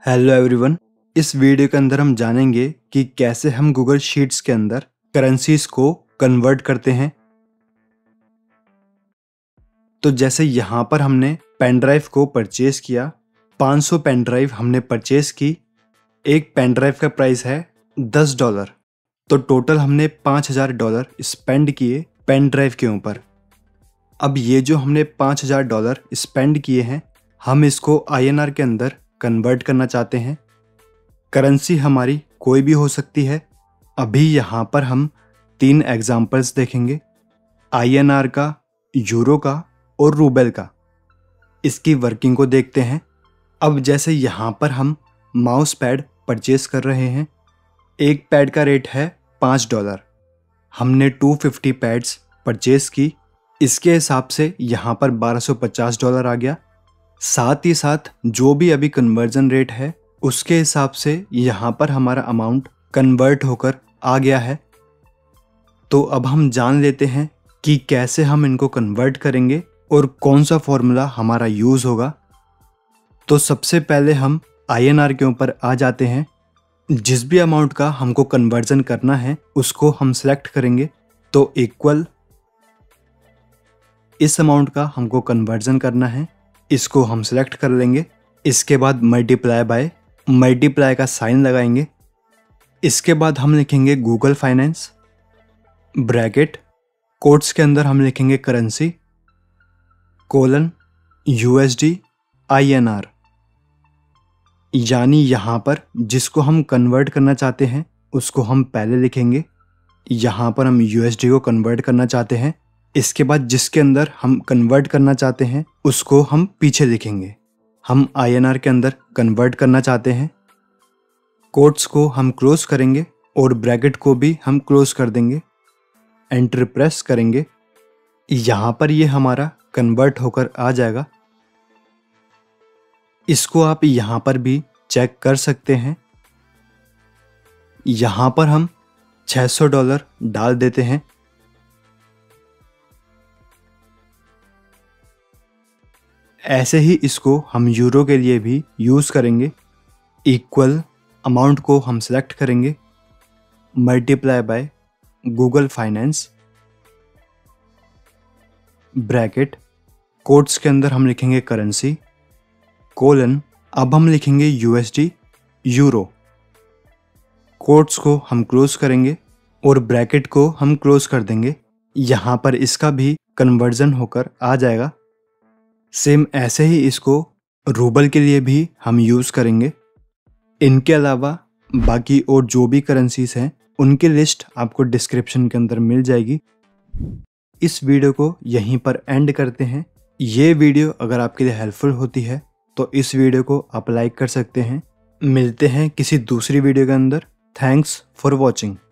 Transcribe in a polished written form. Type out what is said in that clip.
Hello everyone. इस video के अंदर हम जानेंगे कि कैसे हम गूगल शीट्स के अंदर करेंसीज को कन्वर्ट करते हैं। तो जैसे यहाँ पर हमने पेन ड्राइव को परचेज किया, 500 पेन ड्राइव हमने परचेज की। एक पेन ड्राइव का प्राइस है $10, तो टोटल हमने $5000 स्पेंड किए पेन ड्राइव के ऊपर। अब ये जो हमने $5000 स्पेंड किए हैं, हम इसको INR के अंदर कन्वर्ट करना चाहते हैं। करेंसी हमारी कोई भी हो सकती है। अभी यहाँ पर हम 3 एग्जाम्पल्स देखेंगे, INR का, यूरो का और रूबल का। इसकी वर्किंग को देखते हैं। अब जैसे यहाँ पर हम माउस पैड परचेज कर रहे हैं। एक पैड का रेट है $5। हमने 250 पैड्स परचेज की। इसके हिसाब से यहाँ पर $1250 आ गया। साथ ही साथ जो भी अभी कन्वर्जन रेट है उसके हिसाब से यहाँ पर हमारा अमाउंट कन्वर्ट होकर आ गया है। तो अब हम जान लेते हैं कि कैसे हम इनको कन्वर्ट करेंगे और कौन सा फॉर्मूला हमारा यूज़ होगा। तो सबसे पहले हम INR के ऊपर आ जाते हैं। जिस भी अमाउंट का हमको कन्वर्जन करना है उसको हम सेलेक्ट करेंगे। तो इक्वल, इस अमाउंट का हमको कन्वर्जन करना है, इसको हम सेलेक्ट कर लेंगे। इसके बाद मल्टीप्लाई बाय, मल्टीप्लाई का साइन लगाएंगे। इसके बाद हम लिखेंगे गूगल फाइनेंस, ब्रैकेट, कोट्स के अंदर हम लिखेंगे करेंसी, कोलन, USD INR। यानी यहाँ पर जिसको हम कन्वर्ट करना चाहते हैं उसको हम पहले लिखेंगे। यहाँ पर हम USD को कन्वर्ट करना चाहते हैं। इसके बाद जिसके अंदर हम कन्वर्ट करना चाहते हैं उसको हम पीछे लिखेंगे। हम INR के अंदर कन्वर्ट करना चाहते हैं। कोट्स को हम क्लोज करेंगे और ब्रैकेट को भी हम क्लोज कर देंगे। एंटर प्रेस करेंगे। यहाँ पर ये हमारा कन्वर्ट होकर आ जाएगा। इसको आप यहाँ पर भी चेक कर सकते हैं। यहाँ पर हम $600 डाल देते हैं। ऐसे ही इसको हम यूरो के लिए भी यूज़ करेंगे। इक्वल, अमाउंट को हम सेलेक्ट करेंगे, multiply by Google Finance, bracket, quotes के अंदर हम लिखेंगे करेंसी, कोलन, अब हम लिखेंगे USD यूरो। कोट्स को हम क्लोज करेंगे और ब्रैकेट को हम क्लोज कर देंगे। यहाँ पर इसका भी कन्वर्जन होकर आ जाएगा। सेम ऐसे ही इसको रूबल के लिए भी हम यूज़ करेंगे। इनके अलावा बाकी और जो भी करेंसीज हैं उनकी लिस्ट आपको डिस्क्रिप्शन के अंदर मिल जाएगी। इस वीडियो को यहीं पर एंड करते हैं। ये वीडियो अगर आपके लिए हेल्पफुल होती है तो इस वीडियो को आप लाइक कर सकते हैं। मिलते हैं किसी दूसरी वीडियो के अंदर। Thanks for watching.